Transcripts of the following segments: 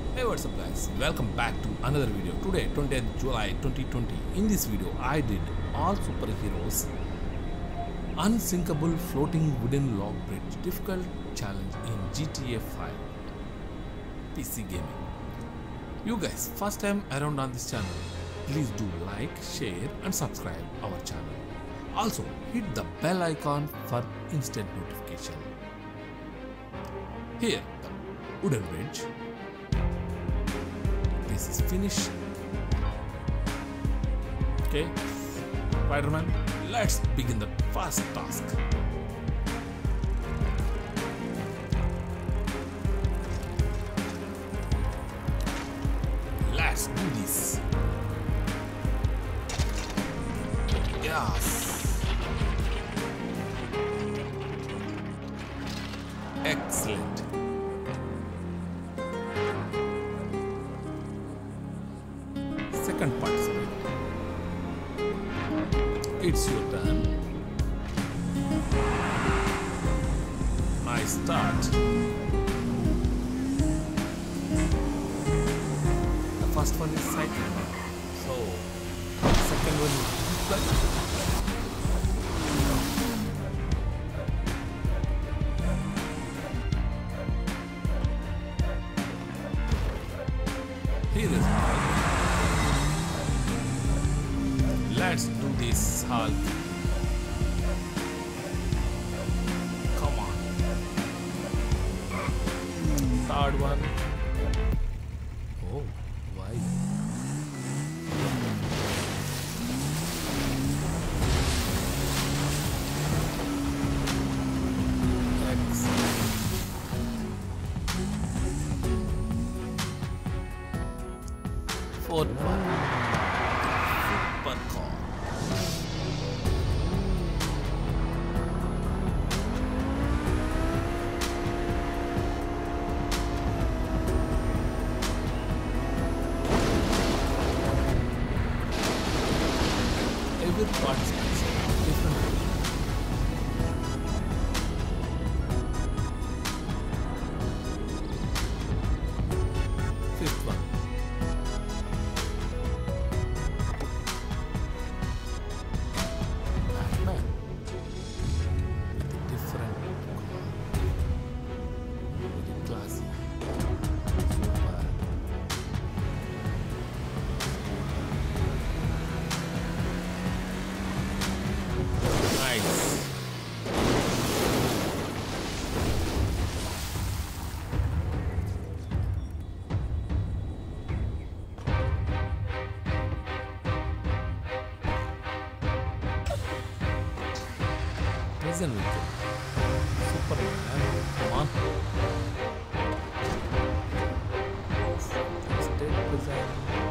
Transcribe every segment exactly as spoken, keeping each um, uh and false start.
Hey, what's up guys, welcome back to another video. Today twentieth July twenty twenty. In this video I did all superheroes unsinkable floating wooden log bridge difficult challenge in G T A five P C gaming. You guys first time around on this channel, please do like, share and subscribe our channel. Also hit the bell icon for instant notification. Here the wooden bridge. This is finished. Okay, Spider-Man, let's begin the first task. Let's do this. Yes. Excellent. Second participant. It's your turn. I start. The first one is cycling. So, second one is display. Here is Hulk. Let's do this, Hulk. Come on. Third one. Oh, why? Excellent. Fourth one. Super car. Every participant is different. Fifth one. Batman with a different car. Very classy. Super. Nice. Prison weekend. Superman. Come on. State prison.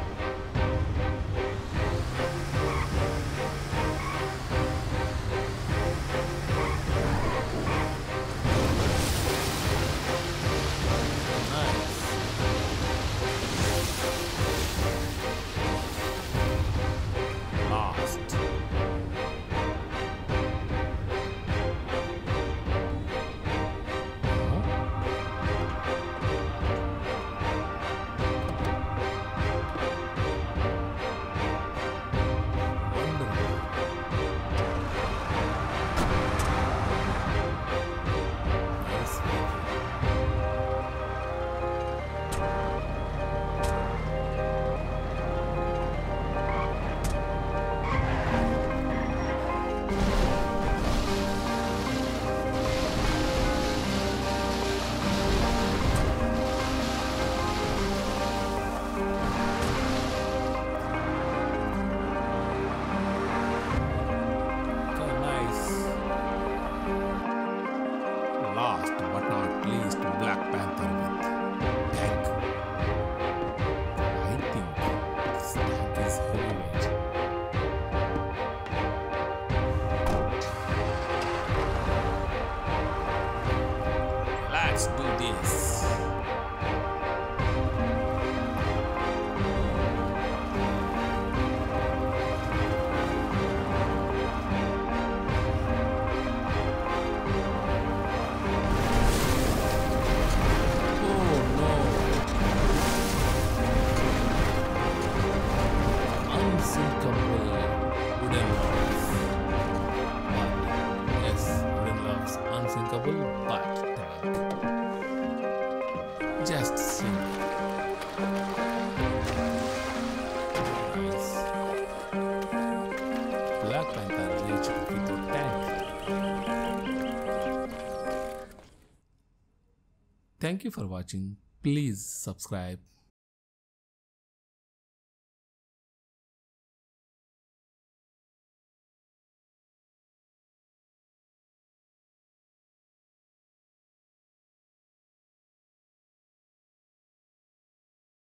Last. but tank. Just simple. Nice. Black Panther reached without tank. Thank you for watching. Please subscribe.